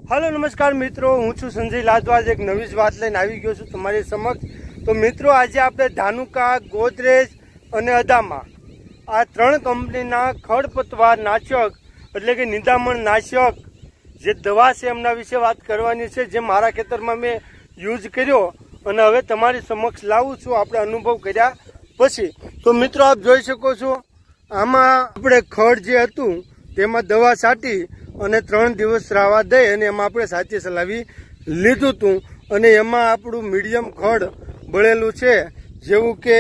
Hello नमस्कार मित्रों, हूँ छू संजय लादवाज एक नवी ज वात लईने आवी गयो छुं तमारी समक्ष। तो मित्रों, आज आपणे धानुका, गोदरेज अने अदामा आ त्रण कंपनीना खडपतवार नाशक एटले के निंदामण नाशक जे दवा छे एमना विશે વાત કરવાની છે, જે મારા ખેતરમાં મેં યુઝ કર્યો અને હવે તમારી સમક્ષ લાવું છું આપણે અનુભવ કર્યા પછી। તો મિત્રો, આપ જોઈ શકો છો આમાં આપણે ખડ જે હતું તેમાં દવા છાંટી અને 3 દિવસ રાવા દઈ અને એમાં આપણે સાચી સલાવી લીધું હતું અને એમાં આપણું મીડિયમ ખડ બળેલું છે, જેવું કે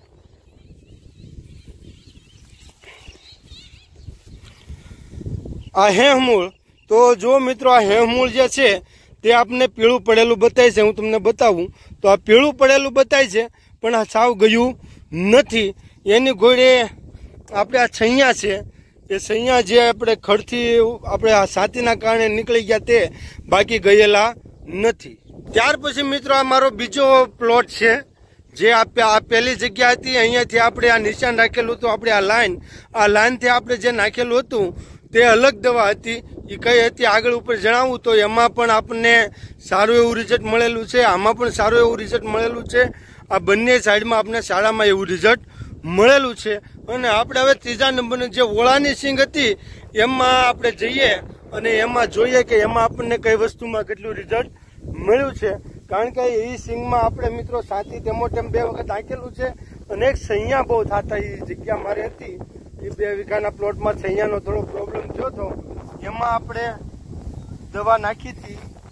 આ હેહમૂળ। તો જો મિત્રો, આ હેહમૂળ જે છે તે આપને પીળું પડેલું બતાય છે। હું તમને બતાવું તો આ પીળું પડેલું બતાય છે, પણ આ સાવ ગયું નથી। એની ઘોડે આપણે આ છૈયા છે, એ સૈયા જે આપણે ખડથી આપણે આ સાતીના કારણે નીકળી ગયા તે બાકી ગયેલા નથી। ત્યાર પછી મિત્રો, આ મારો બીજો પ્લોટ છે, જે આ પહેલી જગ્યા હતી અહીંયાથી આપણે આ નિશાન રાખેલું હતું। આપણે આ લાઈનથી આપણે જે નાખેલું હતું તે અલગ દવા હતી, એ કઈ હતી આગળ ઉપર જણાવું તો એમાં પણ આપણને સારું એવું રિઝલ્ટ મળેલું છે, આમાં પણ સારું એવું રિઝલ્ટ મળેલું છે। આ બંને સાઈડમાં આપણે શાળામાં એવું રિઝલ્ટ મળેલું છે। અને આપણે હવે ત્રીજા નંબરની જે ઓળાની સિંગ હતી એમાં આપણે જઈએ અને એમાં જોઈએ કે એમાં આપણને કઈ વસ્તુમાં કેટલું રિઝલ્ટ મળ્યું છે। કારણ કે એ સિંગમાં આપણે મિત્રો સાથી ટેમોટેમ 2 વખત નાખેલું છે અને એક સૈયા બહુ થતા એ જગ્યા મારી હતી, એ 2 વીઘાના પ્લોટમાં સૈયાનો થોડો પ્રોબ્લેમ થયો હતો, એમાં આપણે દવા નાખી હતી।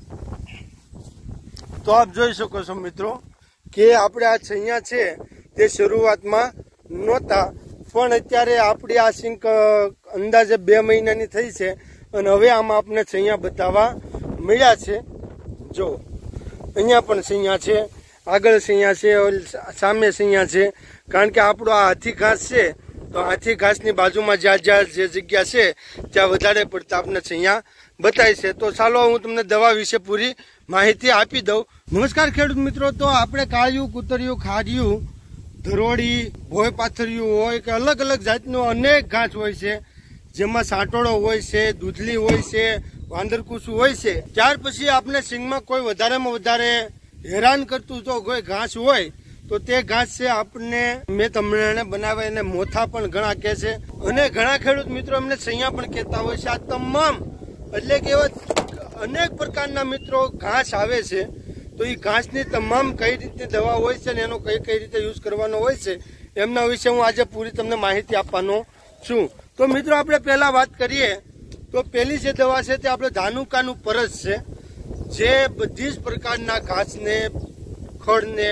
તો આપ જોઈ શકો છો મિત્રો કે આપણે આ સૈયા છે તે શરૂઆતમાં નહોતા, પણ અત્યારે આપણી આ સિંક અંદાજે 2 મહિનાની થઈ છે અને હવે આમાં આપણે સૈયા બતાવવા મળ્યા છે। જો અહીંયા પણ સૈયા છે, આગળ સૈયા છે, સામે સૈયા છે। કારણ કે આપણો આ હાથી ઘાસ છે, તો હાથી ઘાસની બાજુમાં જ્યાં જે જગ્યા છે ત્યાં વધારે પડતા આપણે સૈયા બતાય છે। તો ચાલો હું તમને દવા વિશે પૂરી માહિતી આપી દઉં। નમસ્કાર ખેડૂત મિત્રો, તો આપણે કાળિયું, કૂતરિયું, ખાડિયું, ધરોડી, ભોય પાથરિયું હોય કે અલગ અલગ જાતનો અનેક ઘાસ હોય છે, જેમાં સાંટોળો હોય છે, દૂધલી હોય છે, વાંદરકૂસું હોય છે। ત્યાર પછી આપણે સિંગમાં કોઈ વધારેમાં વધારે હેરાન કરતું જો કોઈ ઘાસ હોય તો તે ઘાસ છે આપણને મેં તમને બનાવે એને મોથા પણ ઘણા કહે છે અને ઘણા ખેડૂત મિત્રો એમને સૈયા પણ કહેતા હોય છે। આ તમામ એટલે કે એવા અનેક પ્રકારના મિત્રો ઘાસ આવે છે, તો એ ઘાસની તમામ કઈ રીતની દવા હોય છે ને એનો કઈ રીતે યુઝ કરવાનો હોય છે એમના વિશે હું આજે પૂરી તમને માહિતી આપવાનો છું। તો મિત્રો, આપણે પહેલા વાત કરીએ તો પહેલી જે દવા છે તે આપણે ધાનુકાનું પરસ છે, જે બધી જ પ્રકારના ઘાસને, ખડને,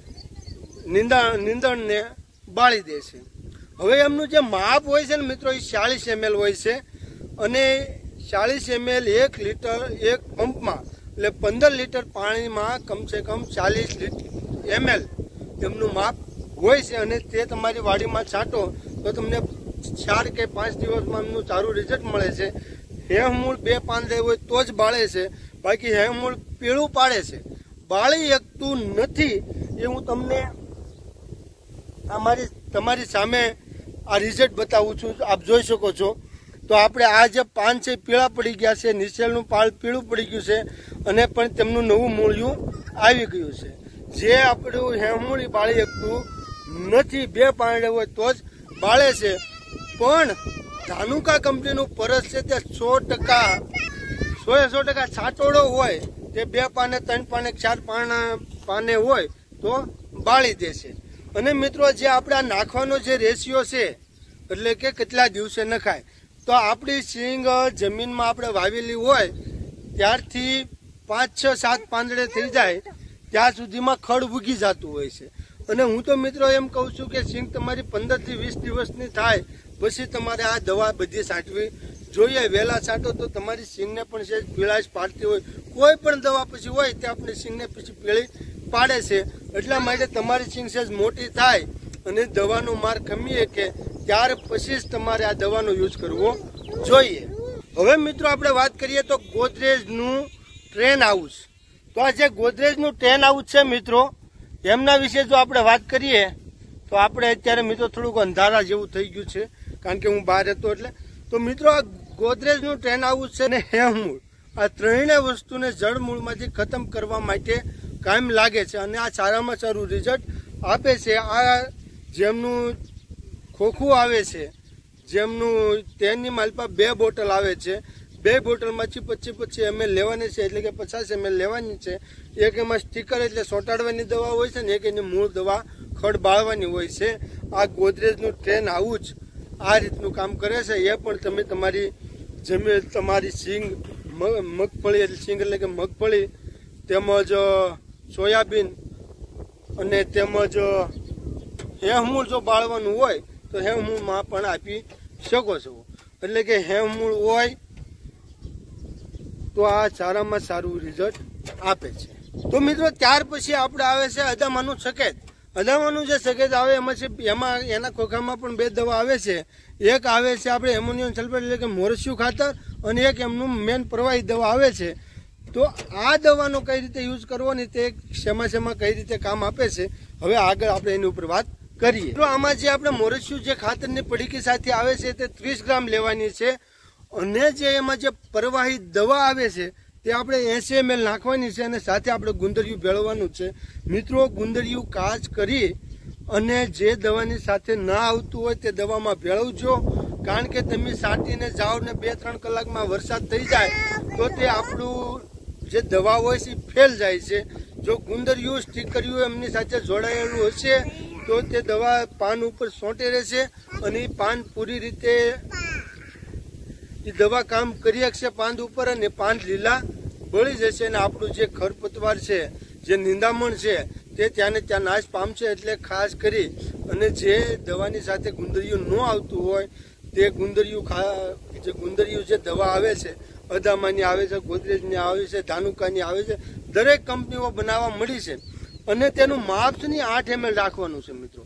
નીંદણને બાળી દે છે। હવે એમનું જે માપ હોય છે ને મિત્રો, એ 40 ml હોય છે અને 40 ml 1 લીટર એક પંપમાં એટલે 15 લીટર પાણીમાં કમસે કમ 40 ml એમનું માપ હોય છે અને તે તમારી વાડીમાં છાંટો તો તમને 4 કે 5 દિવસમાં એમનું સારું રિઝલ્ટ મળે છે। હેહમૂળ 2 પાંદડે હોય તો જ બાળે છે, બાકી હેહમૂળ પીળું પાડે છે, બાળી શકતું નથી। એ હું તમને તમારી સામે આ રિઝલ્ટ બતાવું છું, આપ જોઈ શકો છો। તો આપણે આ જે પાન છે પીળા પડી ગયા છે, નીચેનું પાળ પીળું પડી ગયું છે અને પણ તેમનું નવું મૂળિયું આવી ગયું છે, જે આપણું હેહમૂળ બાળી શકતું નથી। 2 પાંદડે હોય તો જ બાળે છે, પણ ધાનુકા કંપનીનું પરસ છે તે 100% છાંટોળો હોય, તે 2 પાને, 3 પાને, 4 પાને હોય તો બાળી દેશે। અને મિત્રો, જે આપણે આ નાખવાનો જે રેશિયો છે એટલે કે કેટલા દિવસે નખાય, તો આપણી સિંગ જમીનમાં આપણે વાવેલી હોય ત્યારથી 5, 6, 7 પાંદડે થઈ જાય ત્યાં સુધીમાં ખડ ઉગી જતું હોય છે। અને હું તો મિત્રો એમ કહું છું કે સિંગ તમારી 15 થી 20 દિવસની થાય પછી તમારે આ દવા બધી છાંટવી જોઈએ। વહેલા છાંટો તો તમારી સિંગને પણ છે પીળાશ પાડતી હોય, કોઈ પણ દવા પછી હોય તે આપણી સિંગને પછી પીળી પાડે છે। એટલા માટે તમારી સિંગ સેજ મોટી થાય અને દવાનો માર ખમીએ કે ત્યાર પછી જ તમારે આ દવાનો યુઝ કરવો જોઈએ। હવે મિત્રો, આપણે વાત કરીએ તો ગોદરેજનું ટ્રેન હાઉસ। તો આ જે ગોદરેજનું ટ્રેન હાઉસ છે મિત્રો, એમના વિશે જો આપણે વાત કરીએ તો આપણે અત્યારે મિત્રો થોડુંક અંધારા જેવું થઈ ગયું છે, કારણ કે હું બહાર હતો એટલે। તો મિત્રો, આ ગોદરેજનું ટ્રેન હાઉસ છે ને હેહમૂળ આ ત્રણેય વસ્તુને જળમૂળમાંથી ખતમ કરવા માટે કાયમ લાગે છે અને આ સારામાં સારું રિઝલ્ટ આપે છે। આ જેમનું ખોખું આવે છે, જેમનું તેની માલપા 2 બોટલ આવે છે, 2 બોટલમાંથી 25 ml લેવાની છે, એટલે કે 50 ml લેવાની છે। એક એમાં સ્ટીકર એટલે ચોંટાડવાની દવા હોય છે ને એક એની મૂળ દવા ખડ બાળવાની હોય છે। આ ગોદરેજનું ટ્રેન આવું જ આ રીતનું કામ કરે છે। એ પણ તમે તમારી જમીન, તમારી સિંગ, મગફળી એટલે સિંગ એટલે કે મગફળી, તેમજ સોયાબીન અને તેમજ હેમૂળ જો બાળવાનું હોય તો હેમૂળમાં પણ આપી શકો છો। એટલે કે હેમૂળ હોય તો આ સારામાં સારું રિઝલ્ટ આપે છે। તો મિત્રો ત્યાર પછી આપણે આવે છે અદામાનું સકેત। અદામાનું જે સકેત આવે એમાં એના ખોખામાં પણ 2 દવા આવે છે। એક આવે છે આપણે એમોનિયમ સલ્ફેટ એટલે કે મોરસિયું ખાતર અને એક એમનું મેન પ્રવાહી દવા આવે છે। તો આ દવાનો કઈ રીતે યુઝ કરવો ને તે શેમાં કઈ રીતે કામ આપે છે, હવે આગળ આપણે એની ઉપર વાત કરીએ। તો આમાં જે આપણે મોરસિયું જે ખાતરની પડીકી સાથે આવે છે તે 30 ગ્રામ લેવાની છે અને જે એમાં જે પ્રવાહી દવા આવે છે તે આપણે 80 ml નાખવાની છે અને સાથે આપણે ગુંદરિયું ભેળવવાનું છે। મિત્રો ગુંદરિયું કાચ કરી અને જે દવાની સાથે ના આવતું હોય તે દવામાં ભેળવજો, કારણ કે તમે સાટીને જાઓ ને 2-3 કલાકમાં વરસાદ થઈ જાય તો તે આપણું જે દવા હોય છે ફેલ જાય છે। જો ગુંદરિયું સ્ટીકરિયું એમની સાથે જોડાયેલું હશે તો તે દવા પાન ઉપર સોંટે રહેશે અને પાન પૂરી રીતે એ દવા કામ કરી શકશે પાન ઉપર અને પાન લીલા બળી જશે અને આપણું જે ખરપતવાર છે, જે નિંદામણ છે તે ત્યાંને ત્યાં નાશ પામશે। એટલે ખાસ કરી અને જે દવાની સાથે ગુંદરિયું ન આવતું હોય તે ગુંદરિયું જે દવા આવે છે, અદામાની આવે છે, ગોદરેજની આવે છે, ધાનુકાની આવે છે, દરેક કંપનીઓ બનાવવા મળી છે અને તેનું માપ છે ને 8 ml રાખવાનું છે। મિત્રો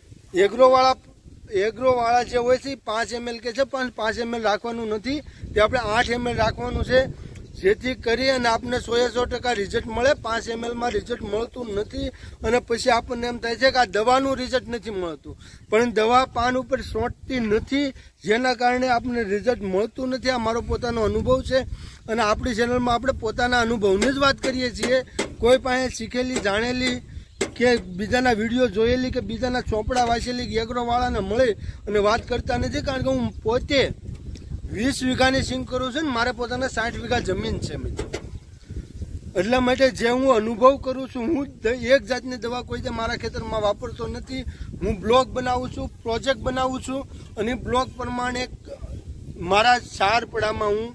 એગ્રોવાળા જે હોય છે 5 ml કે છે, પણ 5 ml રાખવાનું નથી, તે આપણે 8 ml રાખવાનું છે, જેથી કરી અને આપણને 100% રિઝલ્ટ મળે। 5 ml માં રિઝલ્ટ મળતું નથી અને પછી આપણને એમ થાય છે કે આ દવાનું રિઝલ્ટ નથી મળતું, પણ દવા પાન ઉપર સોંટતી નથી, જેના કારણે આપણને રિઝલ્ટ મળતું નથી। આ મારો પોતાનો અનુભવ છે અને આપણી ચેનલમાં આપણે પોતાના અનુભવની જ વાત કરીએ છીએ। કોઈ પાસે શીખેલી, જાણેલી કે બીજાના વિડીયો જોયેલી કે બીજાના ચોપડા વાંચેલી એગ્રોવાળાને મળી અને વાત કરતા નથી, કારણ કે હું પોતે 20 વીઘાની સિંગ કરું છું ને મારે પોતાને 60 વીઘા જમીન છે મિત્રો। એટલા માટે જે હું અનુભવ કરું છું, હું એક જાતની દવા કોઈ મારા ખેતરમાં વાપરતો નથી। હું બ્લોગ બનાવું છું, પ્રોજેક્ટ બનાવું છું અને બ્લોગ પ્રમાણે મારા 4 પડામાં હું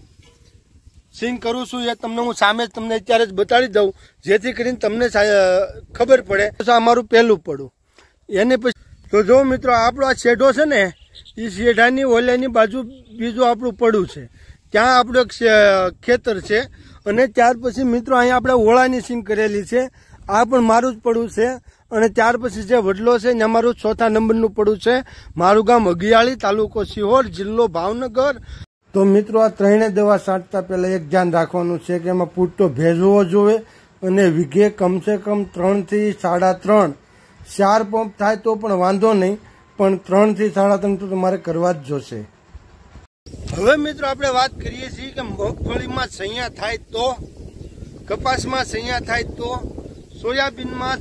સિંગ કરું છું। એ તમને હું સામે તમને અત્યારે જ બતાડી દઉં, જેથી કરીને તમને ખબર પડે। તો આ મારું પહેલું પડું, એને પછી તો જો મિત્રો આપણો આ શેઢો છે ને, એ શેઢાની ઓલેની બાજુ બીજું આપણું પડું છે, ત્યાં આપણું એક ખેતર છે અને ત્યાર પછી મિત્રો અહીંયા આપણે ઓળાની સિંગ કરેલી છે। આ પણ મારું જ પડું છે અને ત્યાર પછી જે વડલો છે ને મારું 4થા નંબરનું પડું છે। મારું ગામ અગિયાળી, તાલુકો સિહોર, જિલ્લો ભાવનગર। તો મિત્રો આ ત્રણેય દવા છાંટતા પહેલા એક ધ્યાન રાખવાનું છે કે એમાં પૂરતો ભેજ હોવો જોઈએ અને વીઘે કમસે કમ 3 થી 3.5 4 પંપ થાય તો પણ વાંધો નહીં, પણ 3 થી 3.5 તો તમારે કરવા જ જોશે। હવે મિત્રો આપણે વાત કરીએ છીએ કે મગફળીમાં સૈયા થાય તો, કપાસમાં સૈયા થાય તો, સોયાબીનમાં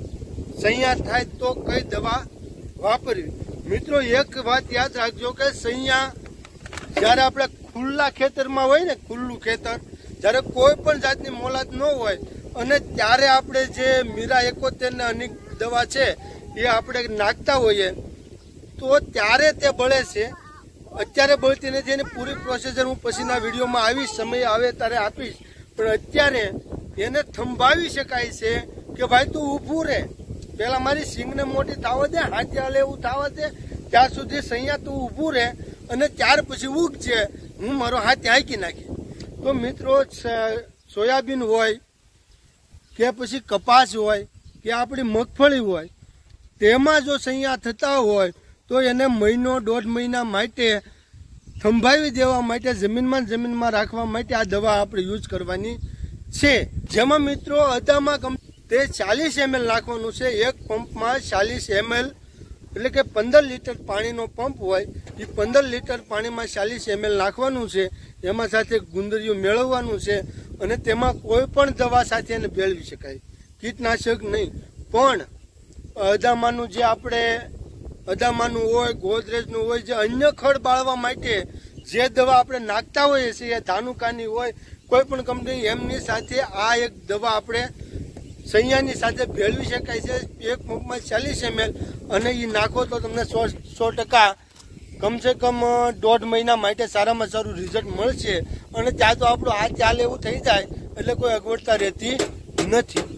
સૈયા થાય તો કઈ દવા વાપરવી। મિત્રો એક વાત યાદ રાખજો કે સૈયા જ્યારે આપણે ખુલ્લા ખેતરમાં હોય ને, ખુલ્લું ખેતર, જ્યારે કોઈ પણ જાતની મોલાદ ન હોય અને ત્યારે આપણે જે મીરા 71 ને અનેક દવા છે એ આપણે નાખતા હોઈએ તો ત્યારે તે બળે છે। અત્યારે બળતી નથી, એની પૂરી પ્રોસેસર હું પછીના વિડીયોમાં આવીશ, સમય આવે ત્યારે આપીશ, પણ અત્યારે એને થંભાવી શકાય છે કે ભાઈ તું ઊભું રહે, પહેલાં મારી સિંગને મોટી થવા દે, હાથે હાલે એવું થવા દે, ત્યાં સુધી સૈયા તું ઊભું રહે અને ત્યાર પછી ઉગજે, હું મારો હાથ હાંકી નાખી। તો મિત્રો સોયાબીન હોય કે પછી કપાસ હોય કે આપણી મગફળી હોય, તેમાં જો સૈયા થતા હોય તો એને 1-1.5 મહિના માટે થંભાવી દેવા માટે, જમીનમાં રાખવા માટે આ દવા આપણે યુઝ કરવાની છે। જેમાં મિત્રો અદામા તે 40 ml નાખવાનું છે। એક પંપમાં 40 ml એટલે કે 15 લીટર પાણીનો પંપ હોય, એ 15 લીટર પાણીમાં 40 ml નાખવાનું છે। એમાં સાથે ગુંદરિયું મેળવવાનું છે અને તેમાં કોઈ પણ દવા સાથે એને ભેળવી શકાય, કીટનાશક નહીં. પણ અદામાનું જે આપણે અદામાનું હોય, ગોદરેજનું હોય, જે અન્ય ખડ બાળવા માટે જે દવા આપણે નાખતા હોઈએ છીએ, ધાનુકાની હોય, કોઈ પણ કંપની, એમની સાથે આ એક દવા આપણે સૈયાની સાથે ભેળવી શકાય છે. એક પંપમાં 40 ml અને એ નાખો તો તમને 100% કમસે કમ 1.5 મહિના માટે સારામાં સારું રિઝલ્ટ મળશે. અને ત્યાં તો આપણું હાથ ચાલે એવું થઈ જાય એટલે કોઈ અગવડતા રહેતી નથી.